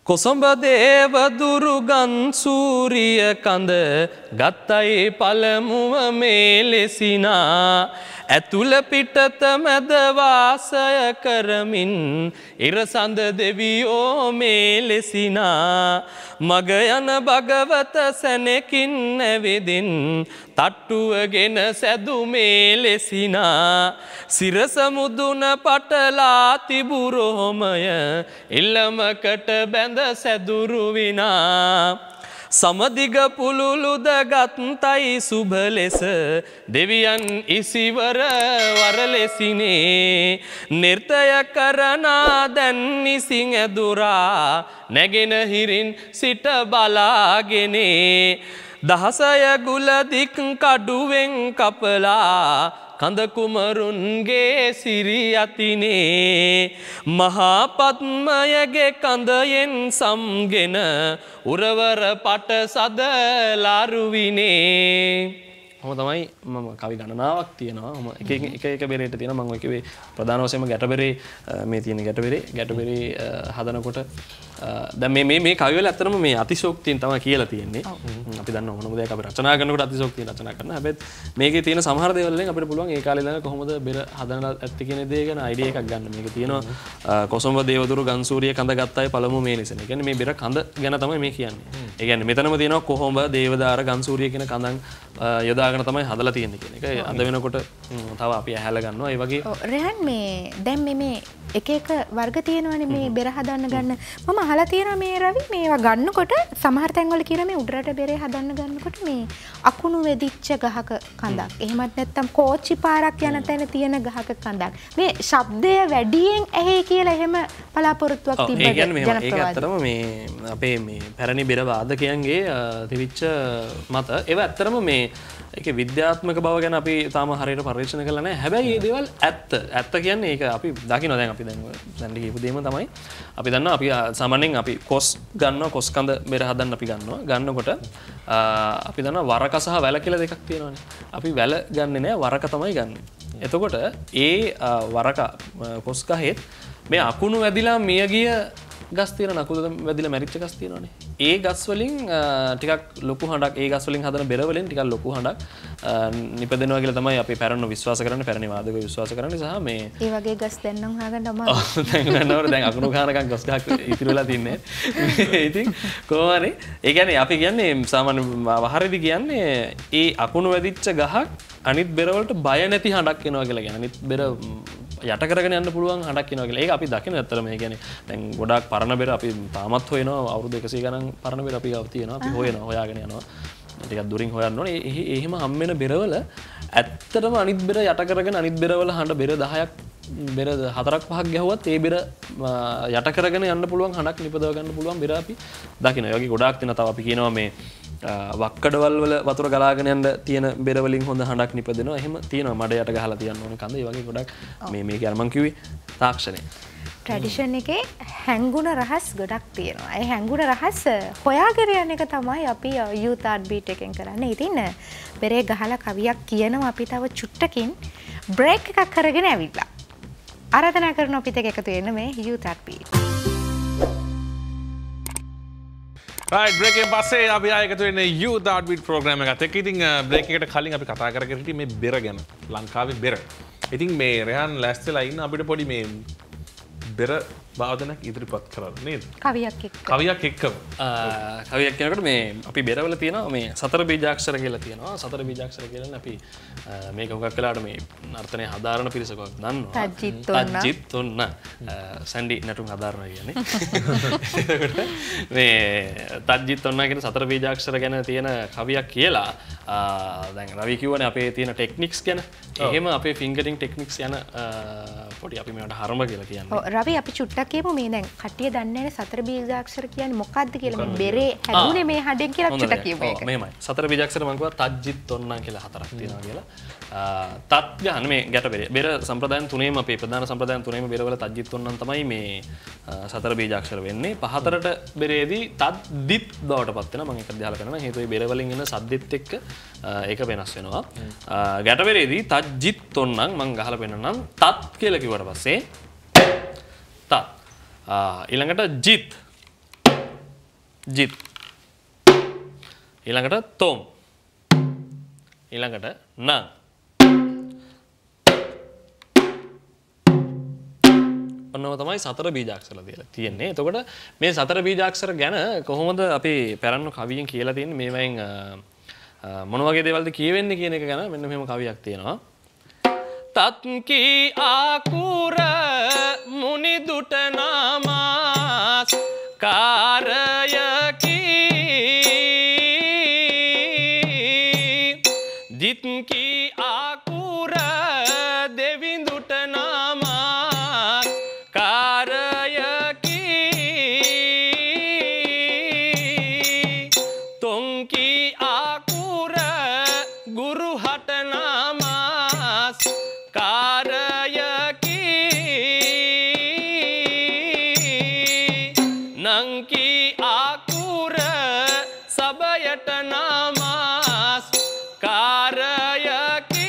කොසඹ දේව දුරුගන් සූරිය කඳ ගත්තයි පළමුව මේ ලෙසිනා ඇතුළ පිටත මැද වාසය කරමින් ඉරසඳ දෙවියෝ මේ ලෙසිනා මග යන භගවත සැනකින් ඇවිදින් තට්ටුවගෙන සැදු මේ ලෙසිනා සිරස මුදුන පටලා තිබුරෝමය ඉල්ලමකට බැඳ සැදුරු විනා සමදිග පුලුළුද ගත්තයි සුභ ලෙස දෙවියන් ඉසිවර වර ලෙසිනේ නිර්තය කරනා දැන් නිසිං ඇදුරා නැගෙන හිරින් සිට බලාගෙනේ දහසය ගුල දික් කඩුවෙන් කපලා කඳ කුමරුන්ගේ සිරි අතිනේ මහා පද්මයගේ කඳයෙන් සම්ගෙන උරවර පට සදලාරුවිනේ මම තමයි මම කවි ගණනාවක් තියෙනවා මම එක එක එක බෙරේට තියෙනවා මම ඔය ප්‍රධාන වශයෙන්ම ගැටබෙරේ මේ තියෙන ගැටබෙරේ ගැටබෙරේ හදනකොට දැන් මේ මේ මේ කවි වල ඇත්තටම මේ අතිශෝක්තියෙන් තමයි කියලා තියෙන්නේ අපි දන්නවා මොනම දෙයක් අපි රචනා කරනකොට අතිශෝක්තියෙන් රචනා කරනවා හැබැයි මේකේ තියෙන සමහර දේවල් වලින් අපිට පුළුවන් ඒ කාලේ ඉඳන් කොහොමද බෙර හදන්න ඇත්තේ කියන දේ ගැන අයිඩියා එකක් ගන්න මේකේ තියෙනවා කොසඹ දේවදුරු ගන්සූරිය කඳ ගත්තයි පළමු මේ ලෙසන. ඒ කියන්නේ මේ බෙර කඳ ගැන තමයි මේ කියන්නේ. ඒ කියන්නේ මෙතනම තියෙනවා කොහොඹ දේවදාර ගන්සූරිය කියන කඳන් යොදා තමයි හදලා තියෙන්නේ කියන එක. අද වෙනකොට තව අපි ඇහැල ගන්නවා. ඒ වගේ
රෙහන් මේ දැන් මේ මේ එක එක වර්ග තියෙනවානේ මේ බෙර හදන්න ගන්න. මම අහලා තියෙනවා මේ රවි මේවා ගන්නකොට සමහර තැන්වල කියනවා මේ උඩරට බෙරේ හදන්න ගන්නකොට මේ අකුණු වෙදිච්ච ගහක කඳක්. එහෙමත් නැත්නම් කෝච්චි පාරක් යන තැන තියෙන ගහක කඳක්. මේ ශබ්දය වැඩියෙන් ඇහි කියලා එහෙම බලාපොරොත්තුවක් තිබ්බද?
ඒ කියන්නේ මේ ඒක ඇත්තටම මේ අපේ මේ පැරණි බෙර වාදකයන්ගේ තිබිච්ච මත ඒව ඇත්තටම මේ ඒක විද්‍යාත්මක බව ගැන අපි තාම හරියට පරීක්ෂණ කරලා නැහැ. හැබැයි මේ දේවල් ඇත්ත. ඇත්ත කියන්නේ ඒක අපි දකිනවා දැන් අපි දැන් දැන් කියපු දෙයම තමයි. අපි දන්නවා අපි සාමාන්‍යයෙන් අපි කොස් ගන්නවා කොස් කඳ බෙර හදන්න අපි ගන්නවා. ගන්නකොට අපි දන්නවා වරක සහ වැල කියලා දෙකක් තියෙනවානේ. අපි වැල ගන්නෙ නෑ වරක තමයි ගන්නෙ. එතකොට ඒ වරක කොස් ගහෙත් මේ අකුණු වැදිලා මිය ගිය ගස් තියෙන අකුණු වැදිලා මැරිච්ච ගස් තියෙනවානේ. ඒ ගස් වලින් ටිකක් ලොකු හඬක් ඒ ගස් වලින් හදන බෙර වලින් ටිකක් ලොකු හඬක් නිපදෙනවා කියලා තමයි අපි පැරණි විශ්වාස කරන්නේ පැරණි වාදකයෝ විශ්වාස කරන්නේ සහ මේ
ඒ වගේ ගස් දැන් නම් හොයාගන්න අමාරුයි.
දැන් නන්නවර දැන් අකුණු ගහනකම් ගස් ගහක් ඉතිරි වෙලා තින්නේ. ඉතින් කොහොම හරි ඒ කියන්නේ අපි කියන්නේ සාමාන්‍ය වහරේදී කියන්නේ ඒ අකුණු වැදිච්ච ගහක් අනිත් බෙර වලට බය නැති හඬක් එනවා කියලා කියන්නේ. අනිත් බෙර යට කරගෙන යන්න පුළුවන් හඬක් එනවා කියලා. ඒක අපි දකින ඇත්තටම ඒ කියන්නේ දැන් ගොඩාක් පරණ බෙර අපි තාමත් හොයනවා අවුරුදු එකසිය ගණන් පරණ බෙර අපි ගාව තියෙනවා. අපි හොයනවා හොයාගෙන යනවා. ටිකක් දුරින් හොයන්න ඕනේ. ඒ එහෙම හම්බෙන බෙරවල ඇත්තටම අනිත් බෙර යට කරගෙන අනිත් බෙරවල හඬ බෙර දහයක් බෙර හතරක් පහක් ගැහුවත් ඒ බෙර යට කරගෙන යන්න පුළුවන් හඬක් නිපදව ගන්න පුළුවන් බෙර අපි දකිනවා. ඒ වගේ ගොඩාක් තියෙනවා. තව අපි කියනවා මේ වක්කඩවල් වල වතුර ගලාගෙන යන්න තියෙන බෙර වලින් හොඳ හඬක් නිපදෙනවා. එහෙම තියෙනවා. මඩ යට ගහලා තියන්න ඕනේ කඳ. ඒ වගේ ගොඩක් මේ මේක අර මං කිව්වේ තාක්ෂණය.
ට්‍රැඩිෂන් එකේ හැංගුණ රහස් ගොඩක් තියෙනවා. ඒ හැංගුණ රහස් හොයාගෙන යන එක තමයි අපි යූත් ආර්ට් බීට් එකෙන් කරන්නේ. ඉතින් බෙරේ ගහලා කවියක් කියනවා අපි තව චුට්ටකින් බ්‍රේක් එකක් කරගෙන ඇවිල්ලා. ආරාධනා කරනවා අපිට එකතු වෙන්න මේ youth art beat.
right break එකෙන් පස්සේ අපි ආයෙ එකතු වෙන්නේ youth heartbeat program එකත් එක්ක. ඉතින් break එකට කලින් අපි කතා කරගෙන හිටියේ මේ බෙර ගැන. ලංකාවේ බෙර. ඉතින් මේ රෙහන් ලෑස්තිලා ඉන්න අපිට පොඩි මේ බෙර වාදනයක් ඉදිරිපත් කරන්න නේද?
කවියක් එක්ක.
කවියක් එක්කම.
කවියක් කියනකොට මේ අපි බෙරවල තියෙනවා මේ සතර බීජාක්ෂර කියලා තියෙනවා. සතර බීජාක්ෂර කියන්නේ අපි මේක හුඟක් වෙලාවට මේ නර්තනයේ හදාරන පිරිසකක් දන්නවා.
තජ්ජිත් ඔන්න.
තජ්ජිත් ඔන්න. සැන්ඩි නටුම් හදාරනවා කියන්නේ. එතකොට මේ තජ්ජිත් ඔන්න කියන සතර බීජාක්ෂර ගැන තියෙන කවියක් කියලා දැන් රවි කිව්වනේ අපේ තියෙන ටෙක්නික්ස් ගැන. එහෙම අපේ ෆින්ගරින් ටෙක්නික්ස් යන පොඩි අපි මේවට හරම කියලා කියන්නේ.
ඔව් රවි අපි චුට්ටක් කියමු මේ දැන් කට්ටිය දන්නේ නැහැ සතර බීජාක්ෂර කියන්නේ මොකක්ද කියලා. මේ බෙරේ හැදුනේ මේ හඬෙන් කියලා චුට්ටක් කියමු ඒක.
මෙහෙමයි. සතර බීජාක්ෂර මම කිව්වා තජ්ජිත් ඔන්නම් කියලා හතරක් තියෙනවා කියලා. තත් ගන්න මේ ගැට බෙර. බෙර සම්ප්‍රදායන් තුනේම අපේ ප්‍රධාන සම්ප්‍රදායන් තුනේම බෙරවල තජ්ජිත් ඔන්නම් තමයි මේ සතර බීජාක්ෂර වෙන්නේ. පහතරට බෙරේදී තත් දිත් බවට පත් වෙනවා. මම ඒක දිහාලා කරනවා. හේතුව ඒ බෙර වලින් එන සද්දෙත් එක්ක ඒක වෙනස් වෙනවා. ගැට බෙරේදී තජ්ජිත් ඔන්නම් මම ගහලා පෙන්නන්නම්. තත් කියලා කිව්වට පස්සේ තත් ඊළඟට ජිත් ජිත්. ඊළඟට තොම්. ඊළඟට නං. ඔන්නම තමයි සතර බීජාක්ෂර දීලා තියෙන්නේ. එතකොට මේ සතර බීජාක්ෂර ගැන කොහොමද අපි පැරණි කවියෙන් කියලා තියෙන්නේ මේවෙන් මොන වගේ දේවල්ද කියවෙන්නේ කියන එක ගැන මෙන්න මෙහෙම කවියක් තියෙනවා. තත්කි ආකුර මුනි දුට නාමස් කාරයකි ජිත්කි ආකුර දෙවිඳුට නාමස් කාරයකි තොන්කි ආකුර ගුරු හට නාමස් කාරයකි නංකි ආකුර සබයට නාමස් කාරයකි.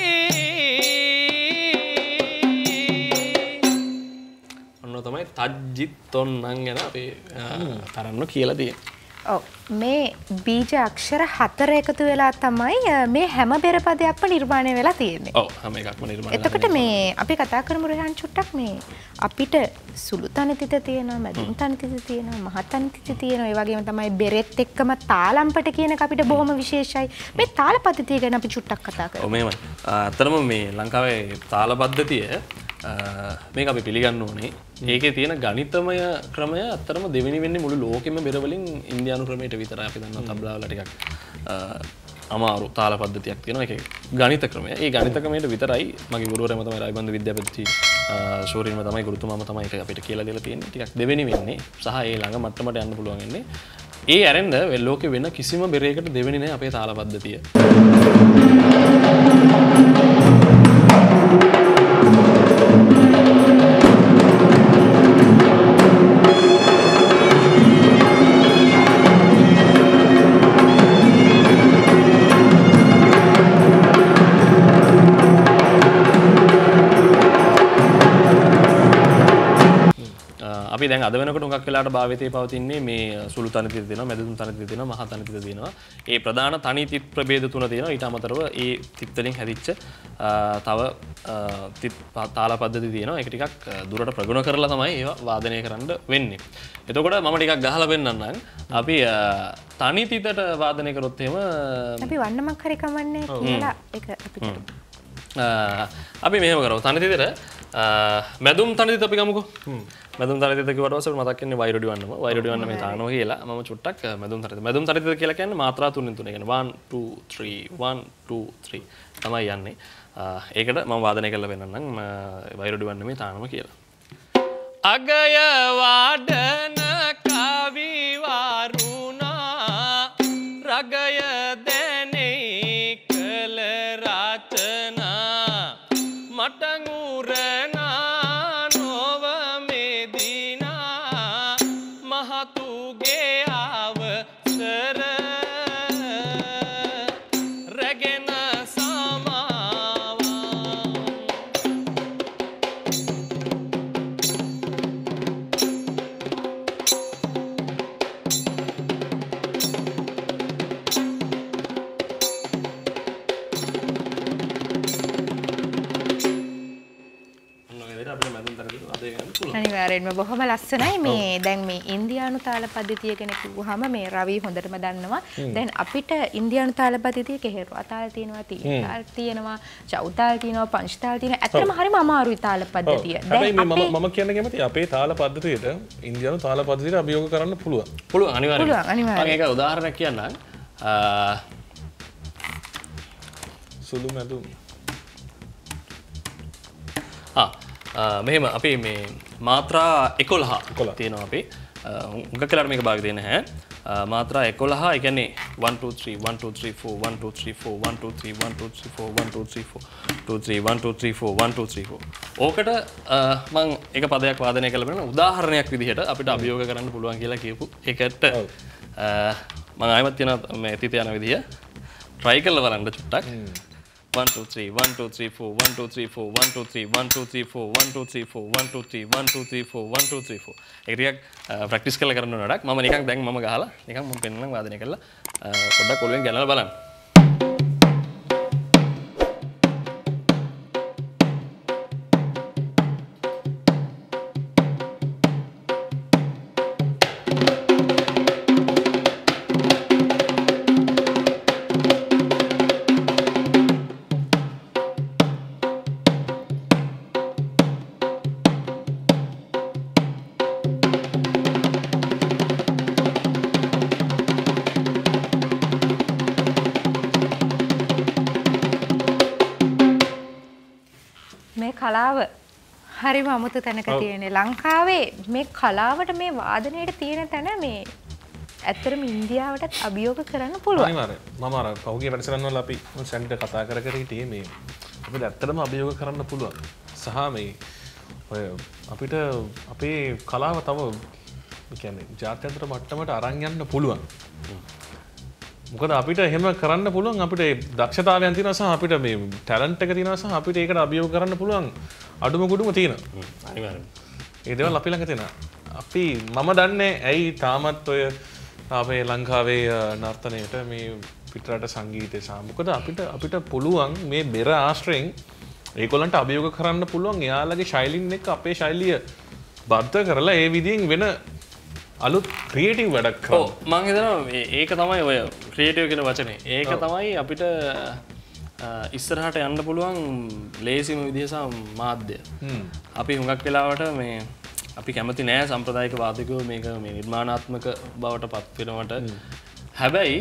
ඔන්න තමයි තජ්ජිත්තොන්නන් ගැන අපේ තරන්න කියලා තියෙන්නේ.
ඔව් මේ බීජ අක්ෂර හතර එකතු වෙලා තමයි මේ හැම බෙරපදයක්ම නිර්මාණය වෙලා තියෙන්නේ.
ඔව් හැම එකක්ම නිර්මාණය.
එතකොට මේ අපි කතා කරමු රෙහන් චුට්ටක් මේ අපිට සුළු තනිතිත තියෙනවා, මැදුම් තනිතිත තියෙනවා, මහ තනිතිත තියෙනවා. ඒ වගේම තමයි බෙරෙත් එක්කම තාලම්පට කියන එක අපිට බොහොම විශේෂයි. මේ තාල පද්ධතිය ගැන අපි චුට්ටක් කතා කරමු.
ඔව් මේමයි. අතරම මේ ලංකාවේ තාල පද්ධතිය මේක අපි පිළිගන්න ඕනේ. ඒකේ තියෙන ගණිතමය ක්‍රමය අත්‍තරම දෙවෙනි වෙන්නේ මුළු ලෝකෙම බෙර වලින් ඉන්දියානු ක්‍රමයට විතරයි. අපි දන්නවා තබ්ලාවල ටිකක් අමාරු තාල පද්ධතියක් තියෙනවා. ඒකේ ගණිත ක්‍රමය. ඒ ගණිත ක්‍රමයට විතරයි මගේ ගුරුවරයාම තමයි රයිබන්ද විද්‍යාපති ශෝරීන්ම තමයි ගුරුතුමාම තමයි ඒක අපිට කියලා දෙලා තියෙන්නේ. ටිකක් දෙවෙනි වෙන්නේ සහ ඒ ළඟ මට්ටමට යන්න පුළුවන් වෙන්නේ. ඒ ඇරෙන්න ලෝකෙ වෙන කිසිම බෙරයකට දෙවෙනි නෑ අපේ තාල පද්ධතිය. අපි දැන් අද වෙනකොට උඟක් වෙලාට භාවිතයේ පවතින්නේ මේ සුළු තනිතිත තියෙනවා, මැදුම් තනිතිත තියෙනවා, මහ තනිතිත තියෙනවා. ඒ ප්‍රධාන තනි තිත් ප්‍රභේද තුන තියෙනවා. ඊට අමතරව ඒ තිත් වලින් හැදිච්ච තව තිත් තාල පද්ධති තියෙනවා. ඒක ටිකක් දුරට ප්‍රගුණ කරලා තමයි ඒවා වාදනය කරන්න වෙන්නේ. එතකොට මම ටිකක් ගහලා පෙන්නන්නම්. අපි තනි තිතට වාදනය කරොත් එහෙම
අපි වන්නමක් හරි කමන්නේ කියලා ඒක අපිට
අපි මෙහෙම කරමු. තනි තිතට මැදුම් තනිතිත අපි ගමුකෝ. මැදුම් තනිතිත කිව්වට පස්සේ මතක් වෙන්නේ වෛරොඩි වන්නම. වෛරොඩි වන්න මේ තානවා කියලා මම චුට්ටක් මැදුම් තනිතිත. මැදුම් තනිතිත කියලා කියන්නේ මාත්‍රා තුනෙන් තුන. ඒ කියන්නේ one two three one two three තමයි යන්නේ. ඒකට මම වාදනය කරලා පෙන්නන්නම් වෛරොඩි වන්න මේ තානවා කියලා. අගය වඩන කවි වරුණා රගය දැනේ කල රචනා මටඟුරනා නොව මෙදිනා මහතුගේ අවසර රැගෙන සමාවා.
අනිවාර්යෙන්ම බොහොම ලස්සනයි. මේ දැන් මේ ඉන්දියානු තාල පද්ධතිය ගැන කිව්වහම මේ රවි හොඳටම දන්නවා. දැන් අපිට ඉන්දියානු තාල පද්ධතිය කෙහෙරුවා තාල තියෙනවා, තීන තාල තියෙනවා, චෞතාල තියෙනවා, පංච තාල තියෙනවා. ඇත්තටම හරිම අමාරුයි තාල පද්ධතිය.
දැන් මම මම කියන්න කැමතියි අපේ තාල පද්ධතියට ඉන්දියානු තාල පද්ධතියට අභියෝග කරන්න පුළුවන්.
පුළුවන් අනිවාර්යයෙන්.
පුළුවන් අනිවාර්යයෙන්.
මම ඒක උදාහරණයක් කියන්නම්.
සුළු මැදුම්.
ආ මෙහෙම අපි මේ මාත්‍රා එකොළහ තියෙනවා අපි. උගක් කියලාට මේක භාග දෙන්නේ නැහැ. මාත්‍රා එකොළහ ඒ කියන්නේ one two three one two three four one two three four one two three one two three four one two three four two three one two three four one two three four. ඕකට මම එක පදයක් වාදනය කළ බලන උදාහරණයක් විදිහට අපිට අභියෝග කරන්න පුළුවන් කියලා කියපු එකට මම ආයෙත් කියන මේ තිත යන විදිය try කරලා බලන්න චුට්ටක්. one two three one two three four one two three four one two three one two three four one two three four one two three one two three four one two three four ඒක ටිකක් practice කරලා කරන්න ඕන වැඩක්. මම නිකන් දැන් මම ගහලා නිකන් මම පෙන්නනම් වාදනය කරලා පොඩ්ඩක් ඔළුවෙන් ගණනලා බලන්න.
කලාව හරිම අමුතු තැනක තියෙන්නේ. ලංකාවේ මේ කලාවට මේ වාදනයට තියෙන තැන මේ ඇත්තටම ඉන්දියාවටත් අභියෝග කරන්න පුළුවන්.
අනිවාර්යයෙන්. මම අර පහුගිය වැඩසටහන් වල අපි සැන්ඩිට කතා කර කර හිටියේ මේ අපිට ඇත්තටම අභියෝග කරන්න පුළුවන්. සහ මේ ඔය අපිට අපේ කලාව තව කියන්නේ ජාත්‍යන්තර මට්ටමට අරන් යන්න පුළුවන්. මොකද අපිට එහෙම කරන්න පුළුවන් අපිට දක්ෂතාවයන් තියෙනවා සහ අපිට මේ ටැලන්ට් එක තියෙනවා සහ අපිට ඒකට අභියෝග කරන්න පුළුවන් අඩුම කුඩුම තියෙනවා.
අනිවාර්යයෙන්.
ඒ දේවල් අපි ළඟ තියෙනවා. අපි මම දන්නේ ඇයි තාමත් ඔය අපේ ලංකාවේ නර්තනයට මේ පිටරට සංගීතය සහ මොකද අපිට අපිට පුළුවන් මේ බෙර ආශ්‍රයෙන් ඒගොල්ලන්ට අභියෝග කරන්න පුළුවන් එයාලගේ ශෛලින් එක්ක අපේ ශෛලිය බද්ධ කරලා ඒ විදිහෙන් වෙන අලුත් ක්‍රියේටිව් වැඩක් කරනවා.
ඔව් මම හිතනවා ඒක තමයි ඔය ක්‍රියේටිව් කියන වචනේ. ඒක තමයි අපිට ඉස්සරහට යන්න පුළුවන් ලේසිම විදිහ සහ මාධ්‍ය. අපි හුඟක් වෙලාවට මේ අපි කැමති නෑ සම්ප්‍රදායික වාදකයෝ මේක මේ නිර්මාණාත්මක බවට පත් වෙනවට. හැබැයි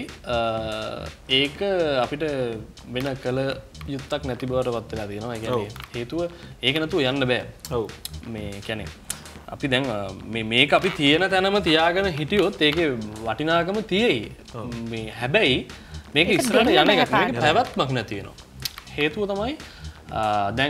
ඒක අපිට වෙන කල යුත්තක් නැති බවට පත් වෙලා තියෙනවා. ඒ කියන්නේ හේතුව ඒක නැතුව යන්න බෑ. ඔව් මේ කියන්නේ අපි දැන් මේක අපි තියෙන තැනම තියාගෙන හිටියොත් ඒකේ වටිනාකම තියෙයි. මේ හැබැයි මේක ඉස්සරහට යන එක මේක පැවැත්මක් නැති වෙනවා. හේතුව තමයි දැන්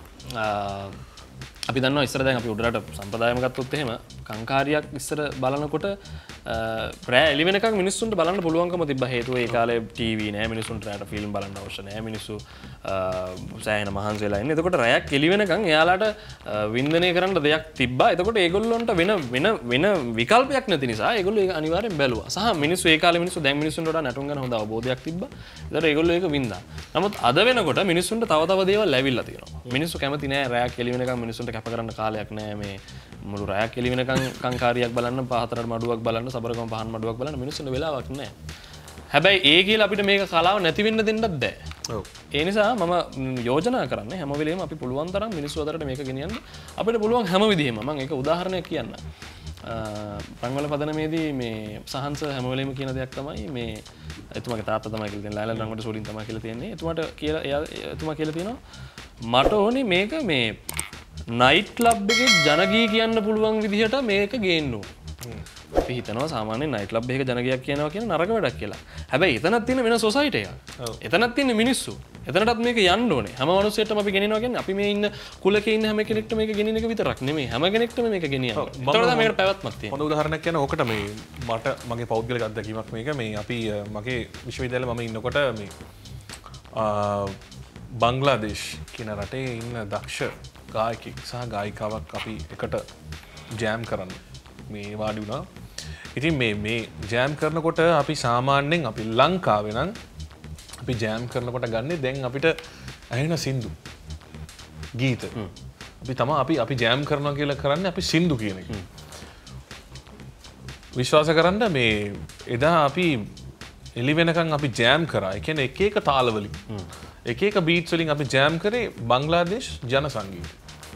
අපි දන්නවා ඉස්සර දැන් අපි උඩරට සම්ප්‍රදායම ගත්තොත් එහෙම කංකාරියක් ඉස්සර බලනකොට රෑ එළි වෙනකන් මිනිස්සුන්ට බලන්න පුළුවන්කම තිබ්බා. හේතුව ඒ කාලේ ටීවී නෑ, මිනිස්සුන්ට රෑට ෆිල්ම් බලන්න අවශ්‍ය නෑ, මිනිස්සු සෑහෙන මහන්සි වෙලා ඉන්නේ. එතකොට රෑක් එළි වෙනකන් එයාලාට වින්දනය කරන්න දෙයක් තිබ්බා. එතකොට ඒගොල්ලොන්ට වෙන වෙන වෙන විකල්පයක් නැති නිසා ඒගොල්ලෝ ඒක අනිවාර්යෙන් බැලුවා. සහ මිනිස්සු ඒ කාලේ මිනිස්සු දැන් මිනිස්සුන්ට වඩා නැටුම් ගැන හොඳ අවබෝධයක් තිබ්බා. ඒතර ඒගොල්ලෝ ඒක වින්දා. නමුත් අද වෙනකොට මිනිස්සුන්ට තව තව දේවල් ලැබිලා තියෙනවා. මිනිස්සු කැමති නෑ රෑක් එළි වෙනකන් මිනිස්සුන්ට කැප කරන්න කාලයක් නෑ මේ මුළු රෑක් එළි වෙනකන් කංකාරියක් බලන්න, පහතරට මඩුවක් බලන්න, සබරකම පහන් මඩුවක් බලන්න මිනිස්සුන්ට වෙලාවක් නෑ. හැබැයි ඒ කියලා අපිට මේක කලාව නැති වෙන්න දෙන්නත් බෑ. ඔව්. ඒ නිසා මම යෝජනා කරන්නේ හැම වෙලේම අපි පුළුවන් තරම් මිනිස්සු අතරට මේක ගෙනියන්න අපිට පුළුවන් හැම විදිහෙම. මම ඒක උදාහරණයක් කියන්න. රංගවල පදනමේදී මේ සහන්ස හැම වෙලේම කියන දෙයක් තමයි මේ එතුමාගේ තාත්තා තමයි කියලා තියෙන ලයිලන් රංගවල සෝලින් තමයි කියලා තියෙන්නේ. එතුමාට කියලා එයා එතුමා කියලා තියෙනවා මට ඕනේ මේක මේ නයිට් ක්ලබ් එකේ ජනගී කියන්න පුළුවන් විදිහට මේක ගේන්න ඕනේ. අපි හිතනවා සාමාන්‍යයෙන් නයිට් ක්ලබ් එකක ජනගියක් කියනවා කියන නරක වැඩක් කියලා. හැබැයි එතනක් තියෙන වෙන සොසයිටි එකක්. එතනක් තියෙන මිනිස්සු. එතනටත් මේක යන්න ඕනේ. හැම මිනිස්සෙටම අපි ගෙනියනවා කියන්නේ අපි මේ ඉන්න කුලකේ ඉන්න හැම කෙනෙක්ටම මේක ගෙනියන එක විතරක් නෙමෙයි. හැම කෙනෙක්ටම මේක ගෙනියන්න. ඒතකොට තමයි මේකට පැවැත්මක් තියෙන්නේ.
හොඳ උදාහරණයක් කියන ඕකට මේ මට මගේ පෞද්ගලික අත්දැකීමක් මේක මේ අපි මගේ විශ්වවිද්‍යාලේ මම ඉන්නකොට මේ බංග්ලාදේශ් කියන රටේ ඉන්න දක්ෂ ගායකයෙක් සහ ගායිකාවක් අපි එකට ජෑම් කරන්න මේ වාඩි වුණා. ඉතින් මේ මේ ජෑම් කරනකොට අපි සාමාන්‍යයෙන් අපි ලංකාවේ නම් අපි ජෑම් කරනකොට ගන්නේ දැන් අපිට ඇහෙන සින්දු ගීත. අපි තමයි අපි අපි ජෑම් කරනවා කියලා කරන්නේ අපි සින්දු කියන එක. විශ්වාස කරන්න මේ එදා අපි එළි වෙනකන් අපි ජෑම් කරා. ඒ කියන්නේ එක එක තාලවලින් එක එක බීට්ස් වලින් අපි ජෑම් කරේ බංග්ලාදේශ් ජන සංගීතය.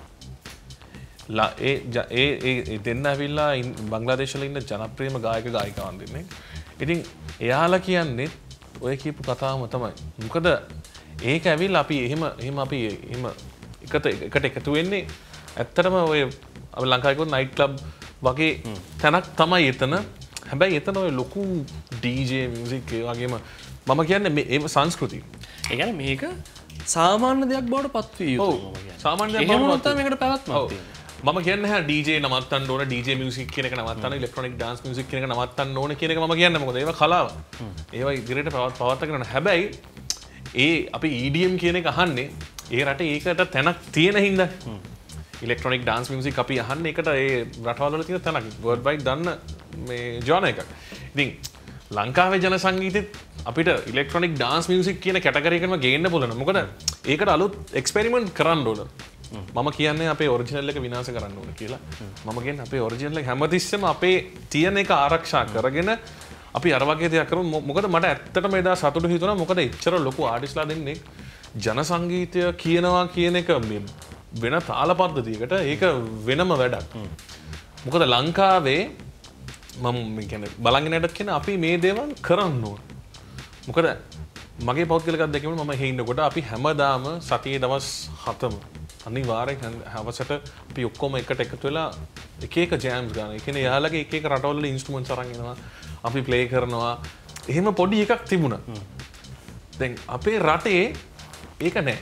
ඒ ඒ දෙන්න ඇවිල්ලා බංග්ලාදේශවල ඉන්න ජනප්‍රියම ගායක ගායිකාවන් දෙන්නේ. ඉතින් එයාලා කියන්නේ ඔය කියපු කතාවම තමයි. මොකද ඒක ඇවිල්ලා අපි එහෙම එහෙම අපි එහෙම එකට එකට එකතු වෙන්නේ ඇත්තටම ඔය අපි ලංකාවේ කොහොම නයිට් ක්ලබ් වගේ තැනක් තමයි එතන. හැබැයි එතන ඔය ලොකු ඩීජේ මියුසික් ඒ වගේම මම කියන්නේ මේ ඒ සංස්කෘතිය. ඒ කියන්නේ මේක සාමාන්‍ය දෙයක් බවට පත් විය යුතුයි. සාමාන්‍ය දෙයක් බවට පත් මේකට පැවැත්මක් තියෙනවා. මම කියන්නේ නැහැ ඩීජේ නවත්තන්න ඕන ඩීජේ මියුසික් කියන එක නවත්තන්න ඉලෙක්ට්‍රොනික ඩාන්ස් මියුසික් කියන එක නවත්තන්න ඕන කියන එක මම කියන්නේ මොකද ඒවා කලාව. ඒවා ඉදිරියට පවත්වාගෙන යනවා. හැබැයි ඒ අපි E D M කියන එක අහන්නේ ඒ රටේ ඒකට තැනක් තියෙන හින්දා. ඉලෙක්ට්‍රොනික් ඩාන්ස් මියුසික් අපි අහන්නේ ඒකට ඒ රටවල් වල තියෙන තැනක්. වර්ල්ඩ් වයිඩ් දන්න මේ ජෝනර් එකක්. ඉතින් ලංකාවේ ජන සංගීතෙත් අපිට ඉලෙක්ට්‍රොනික් ඩාන්ස් මියුසික් කියන කැටගරි එකම ගේන්න පුළුවන්. මොකද ඒකට අලුත් එක්ස්පෙරිමන්ට් කරන්න ඕන. මම කියන්නේ අපේ ඔරිජිනල් එක විනාශ කරන්න ඕන කියලා. මම කියන්නේ අපේ ඔරිජිනල් එක හැමතිස්සෙම අපේ තියෙන එක ආරක්ෂා කරගෙන අපි අර වගේ දෙයක් කරමු. මොකද මට ඇත්තටම එදා සතුටු හිතුණා. මොකද එච්චර ලොකු ආටිස්ලා දෙන්නේ ජන සංගීතය කියනවා කියන එක වෙන තාල පද්ධතියකට ඒක වෙනම වැඩක්. මොකද ලංකාවේ මම කියන්නේ බලංගෙන යටත් කියන අපි මේ දේවල් කරන්න ඕන. මොකද මගේ පෞද්ගලික අත්දැකීම මම එහෙ ඉන්නකොට අපි හැමදාම සතියේ දවස් හතම අනිවාර්යෙන් හවසට අපි ඔක්කොම එකට එකතු වෙලා එක එක ජෑම්ස් ගන්න. ඒ කියන්නේ යාළුවගේ එක එක රටවල ඉන්ස්ට්‍රුමන්ට්ස් අරන් එනවා. අපි ප්ලේ කරනවා. එහෙම පොඩි එකක් තිබුණා. දැන් අපේ රටේ ඒක නැහැ.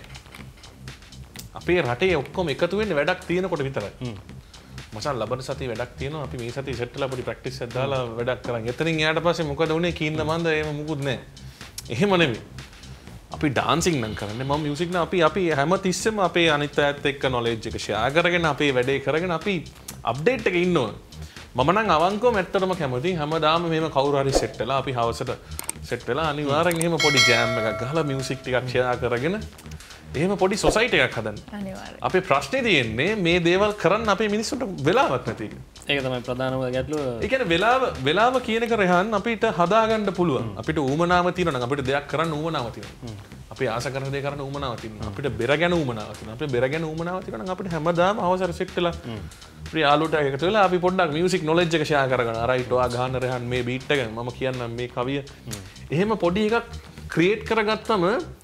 අපේ රටේ ඔක්කොම එකතු වෙන්නේ වැඩක් තියෙනකොට විතරයි. මචං ලබන සතියේ වැඩක් තියෙනවා. අපි මේ සතියේ සෙට් වෙලා පොඩි ප්‍රැක්ටිස් එකක් දාලා වැඩක් කරන්. එතනින් එයාට පස්සේ මොකද උනේ කීන්න මන්ද එහෙම මුකුත් නැහැ. එහෙම නෙමෙයි. අපි ඩාන්සින් නම් කරන්නේ මම මියුසික් නම් අපි අපි හැම තිස්සෙම අපේ අනිත් අයත් එක්ක නොලෙජ් එක ෂෙයා කරගෙන අපේ වැඩේ කරගෙන අපි අප්ඩේට් එකේ ඉන්න ඕන. මම නම් අවංකවම ඇත්තටම කැමතියි හැමදාම මෙහෙම කවුරු හරි සෙට් වෙලා අපි හවසට සෙට් වෙලා අනිවාර්යෙන් එහෙම පොඩි ජෑම් එකක් ගහලා මියුසික් ටිකක් ෂෙයා කරගෙන එහෙම පොඩි සොසයිටි එකක් හදන්න.
අනිවාර්යෙන්.
අපේ ප්‍රශ්නේ තියෙන්නේ මේ දේවල් කරන්න අපේ මිනිස්සුන්ට වෙලාවක් නැති එක.
ඒක තමයි ප්‍රධානම ගැටලුව.
ඒ කියන්නේ වෙලාව වෙලාව කියන එක රෙහන් අපිට හදාගන්න පුළුවන්. අපිට ඌමනාව තියෙනවා නම් අපිට දෙයක් කරන්න ඌමනාව තියෙනවා. අපි ආස කරන දේ කරන්න ඌමනාව තියෙනවා. අපිට බෙර ගැන ඌමනාව තියෙනවා. අපිට බෙර ගැන ඌමනාව තියෙනවා නම් අපිට හැමදාම අවසර සෙට් වෙලා ප්‍රියාලුට එකතු වෙලා අපි පොඩ්ඩක් මියුසික් නොලෙජ් එක ෂෙයා කරගන්න. රයිට් ඔයා ගහන්න රෙහන් මේ බීට් එක මම කියන්නම් මේ කවිය. එහෙම පොඩි එකක් ක්‍රියේට් කරගත්තම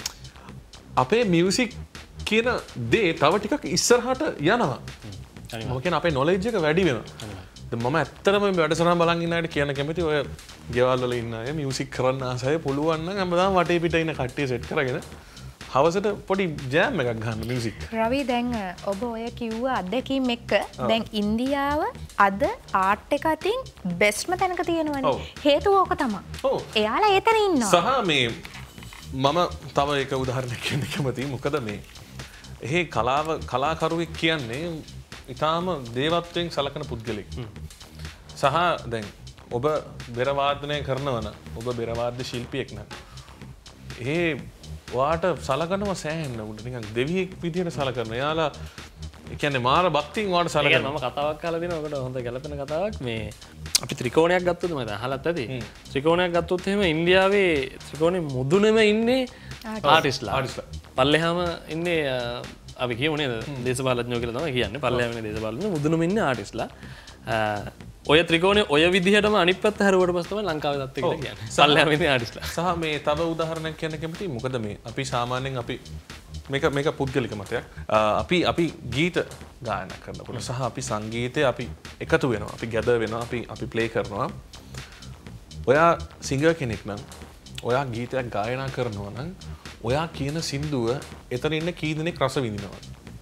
අපේ මියුසික් කියන දේ තව ටිකක් ඉස්සරහට යනවා. මම කියන අපේ නොලෙජ් එක වැඩි වෙනවා. දැන් මම ඇත්තටම මේ වැඩසටහන බලන් ඉන්න අයට කියන්න කැමති ඔය ගෙවල් වල ඉන්න අය මියුසික් කරන්න ආසයි පුළුවන් නම් හැමදාම වටේ පිට ඉන්න කට්ටිය සෙට් කරගෙන හවසට පොඩි ජෑම් එකක් ගන්න මියුසික්.
රවි දැන් ඔබ ඔය කිව්ව අත්දැකීම් එක්ක දැන් ඉන්දියාව අද ආර්ට් එක අතින් බෙස්ට්ම තැනක තියෙනවනේ. හේතුව ඕක තමයි. එයාලා ඒතන ඉන්නවා.
සහ මේ මම තව එක උදාහරණයක් කියන්න කැමතියි. මොකද මේ එහෙ කලාව කලාකරුවෙක් කියන්නේ ඉතාම දේවත්වයෙන් සලකන පුද්ගලෙක්. සහ දැන් ඔබ බෙර වාදනය කරනවා නම් ඔබ බෙර වාද්‍ය ශිල්පියෙක් නම් ඒ වාට සලකනවා සෑහෙන්න උඩ නිකන් දෙවියෙක් විදියට සලකනවා. එයාලා ඒ කියන්නේ මාර භක්තියෙන් වාට සලකනවා.
මම කතාවක් අහලා දෙනවා. ඔකට හොඳ ගැලපෙන කතාවක්. මේ අපි ත්‍රිකෝණයක් ගත්තොත් මම දැන් අහලත් ඇති. ත්‍රිකෝණයක් ගත්තොත් එහෙම ඉන්දියාවේ ත්‍රිකෝණේ මුදුනේම ඉන්නේ ආටිස්ලා. ආටිස්ලා. පල්ලෙහාම ඉන්නේ අපි කියමුනේ දේශපාලඥයෝ කියලා තමයි කියන්නේ. පල්ලෙහාම ඉන්නේ දේශපාලඥයෝ මුදුනේම ඉන්නේ ආටිස්ලා. ඔය ත්‍රිකෝණේ ඔය විදිහටම අනිත් පැත්ත හැරුවට පස්සේ තමයි ලංකාවේ තත්ත්වය කියලා කියන්නේ. පල්ලෙහාම ඉන්නේ ආටිස්ලා.
සහ මේ තව උදාහරණයක් කියන්න කැමතියි. මොකද මේ අපි සාමාන්‍යයෙන් අපි මේක මේක පුද්ගලික මතයක්. අපි අපි ගීත ගායනා කරනකොට සහ අපි සංගීතය අපි එකතු වෙනවා. අපි ගැදර් වෙනවා. අපි අපි ප්ලේ කරනවා. ඔයා සිංගර් කෙනෙක් නම් ඔයා ගීතයක් ගායනා කරනවා නම් ඔයා කියන සින්දුව එතන ඉන්න කී දෙනෙක් රස විඳිනවා.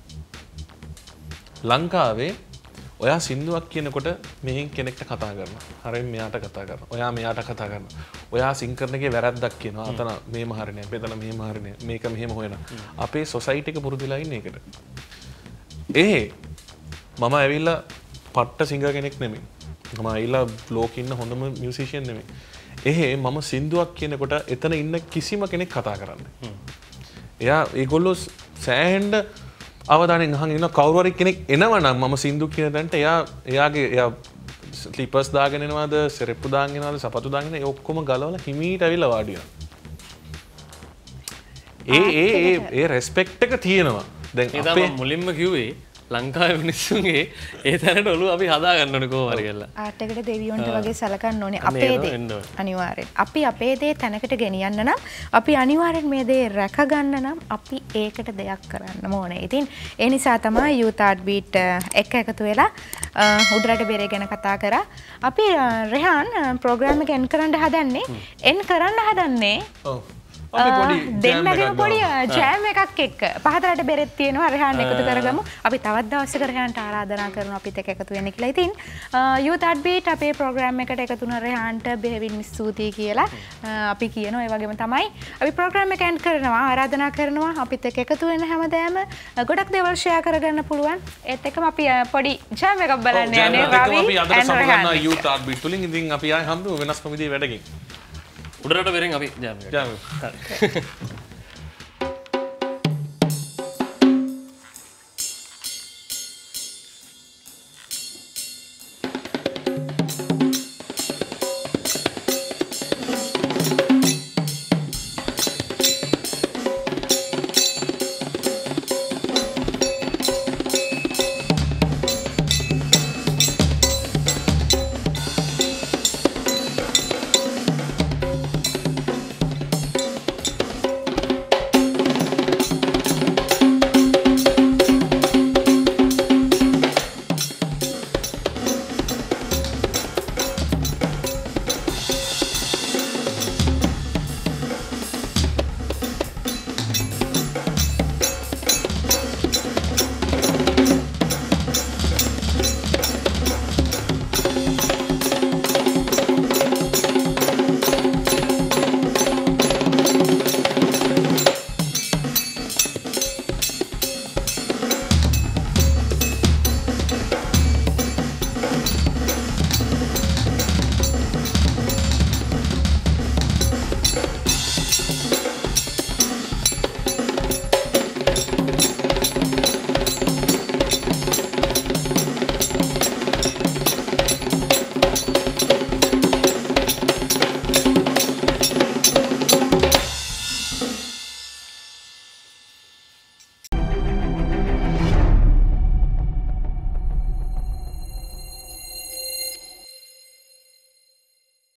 ලංකාවේ ඔයා සින්දුවක් කියනකොට මෙහෙන් කෙනෙක්ට කතා කරනවා. හරියට මෙයාට කතා කරනවා. ඔයා මෙයාට කතා කරනවා. ඔයා සිං කරන එකේ වැරද්දක් කියනවා. අතන මේම හරිනේ. මෙතන මේම හරිනේ. මේක මෙහෙම හොයනවා. අපේ සොසයිටි එක පුරුදුලා ඉන්නේ ඒකට. ඒ මම ඇවිල්ලා පට්ට සිංගර් කෙනෙක් නෙමෙයි. මම ඇවිල්ලා ලෝකෙ ඉන්න හොඳම මියුසිෂියන් නෙමෙයි. එහෙ මම සින්දුවක් කියනකොට එතන ඉන්න කිසිම කෙනෙක් කතා කරන්නේ. එයා ඒගොල්ලෝ සෑහෙන්න අවධානයෙන් අහන් ඉන්න කවුරු හරි කෙනෙක් එනවනම් මම සින්දු කියන තැනට එයා එයාගේ එයා ස්ලිපර්ස් දාගෙන එනවාද සෙරෙප්පු දාගෙන එනවාද සපත්තු දාගෙන ඒ ඔක්කොම ගලවලා හිමීට ඇවිල්ලා වාඩි වෙනවා. ඒ ඒ ඒ ඒ රෙස්පෙක්ට් එක තියෙනවා. දැන්
අපේ මුලින්ම කිව්වේ ලංකාවේ මිනිස්සුන්ගේ ඒ තැනට ඔළුව අපි හදා ගන්න ඕනේ කොහොම හරි කියලා.
ආර්ට් එකට දෙවියන්ට වගේ සලකන්න ඕනේ අපේ දේ. අනිවාර්යෙන්. අපි අපේ දේ තැනකට ගෙනියන්න නම් අපි අනිවාර්යෙන් මේ දේ රැක ගන්න නම් අපි ඒකට දෙයක් කරන්න ඕනේ. ඉතින් ඒ නිසා තමයි Youth Art Beat එක එකතු වෙලා උඩරට බෙරේ ගැන කතා කරා. අපි රෙහාන් ප්‍රෝග්‍රෑම් එක එන් කරන්න හදන්නේ. එන් කරන්න හදන්නේ.
ඔව්. අපි පොඩි
දෙන්නගේම පොඩි ජෑම් එකක් එක්ක පහතරට බෙරෙත් තියෙනවා රෙහාන් එකතු කරගමු. අපි තවත් දවසක රෙහාන්ට ආරාධනා කරනවා අපිත් එක්ක එකතු වෙන්න කියලා. ඉතින් Youth Heartbeat අපේ ප්‍රෝග්‍රෑම් එකට එකතු වුණ රෙහාන්ට බෙහෙවින්ම ස්තුතියි කියලා අපි කියනවා. ඒ වගේම තමයි අපි ප්‍රෝග්‍රෑම් එක එන්ඩ් කරනවා. ආරාධනා කරනවා අපිත් එක්ක එකතු වෙන්න හැමදාම ගොඩක් දේවල් ෂෙයා කරගන්න පුළුවන්. ඒත් එක්කම අපි පොඩි ජෑම් එකක් බලන්න යන්නේ රවි
අපි අද සමගන්න Youth Heartbeat තුලින්. ඉතින් අපි ආයෙ හම්බෙමු වෙනස් කොමිදී වැඩකින්.
උඩරට වෙරෙන් අපි ජෑම් එකක්.
ජෑම්. හරි.